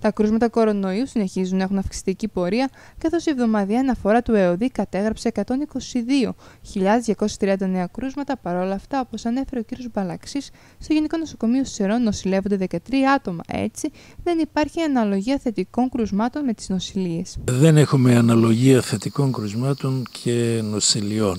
Τα κρούσματα κορονοϊού συνεχίζουν να έχουν αυξητική πορεία, καθώς η εβδομαδιαία αναφορά του ΕΟΔΗ κατέγραψε 122.230 νέα κρούσματα. Παρόλα αυτά, όπως ανέφερε ο κ. Μπαλαξής, στο Γενικό Νοσοκομείο Σερών νοσηλεύονται 13 άτομα. Έτσι, δεν υπάρχει αναλογία θετικών κρουσμάτων με τις νοσηλίες. Δεν έχουμε αναλογία θετικών κρουσμάτων και νοσηλιών.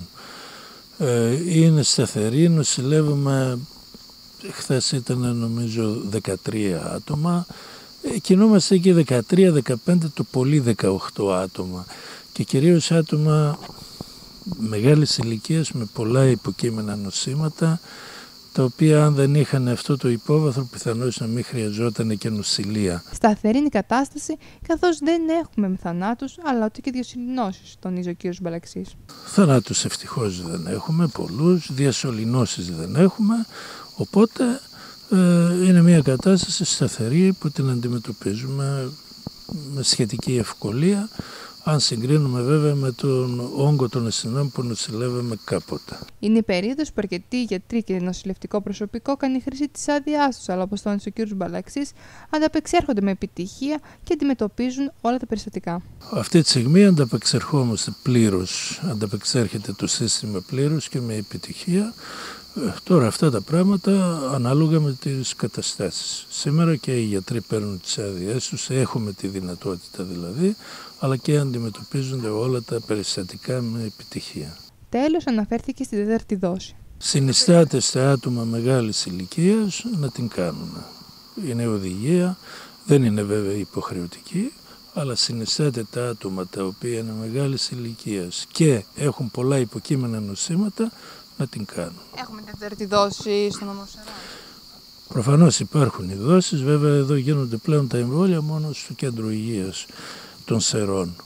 Είναι σταθερή, νοσηλεύουμε, χθες ήταν νομίζω 13 άτομα, κινούμαστε εκεί 13-15, το πολύ 18 άτομα και κυρίως άτομα μεγάλης ηλικίας με πολλά υποκείμενα νοσήματα, τα οποία αν δεν είχαν αυτό το υπόβαθρο πιθανώς να μην χρειαζόταν και νοσηλεία. Σταθερή είναι η κατάσταση, καθώς δεν έχουμε θανάτους, αλλά ούτε και διασωληνώσεις, τονίζει ο κ. Μπαλαξής. Θανάτους ευτυχώς δεν έχουμε πολλούς, διασωληνώσεις δεν έχουμε, οπότε είναι μια κατάσταση σταθερή που την αντιμετωπίζουμε με σχετική ευκολία, αν συγκρίνουμε βέβαια με τον όγκο των ασθενών που νοσηλεύαμε κάποτε. Είναι η περίοδος που αρκετοί γιατροί και νοσηλευτικό προσωπικό κάνει χρήση της άδειάς τους, αλλά όπως τόνισε ο κ. Μπαλαξής, ανταπεξέρχονται με επιτυχία και αντιμετωπίζουν όλα τα περιστατικά. Αυτή τη στιγμή ανταπεξερχόμαστε πλήρως, ανταπεξέρχεται το σύστημα πλήρως και με επιτυχία. Τώρα αυτά τα πράγματα ανάλογα με τις καταστάσεις. Σήμερα και οι γιατροί παίρνουν τις άδειές τους, έχουμε τη δυνατότητα δηλαδή, αλλά και αντιμετωπίζονται όλα τα περιστατικά με επιτυχία. Τέλος, αναφέρθηκε στη τέταρτη δόση. Συνιστάται στα άτομα μεγάλης ηλικίας να την κάνουν. Είναι οδηγία, δεν είναι βέβαια υποχρεωτική, αλλά συνιστάται τα άτομα τα οποία είναι μεγάλης ηλικίας και έχουν πολλά υποκείμενα νοσήματα να την κάνουν. Έχουμε τέταρτη δόση στο νομό Σερών. Προφανώς υπάρχουν οι δόσεις, βέβαια εδώ γίνονται πλέον τα εμβόλια μόνο στο κέντρο υγείας των Σερών.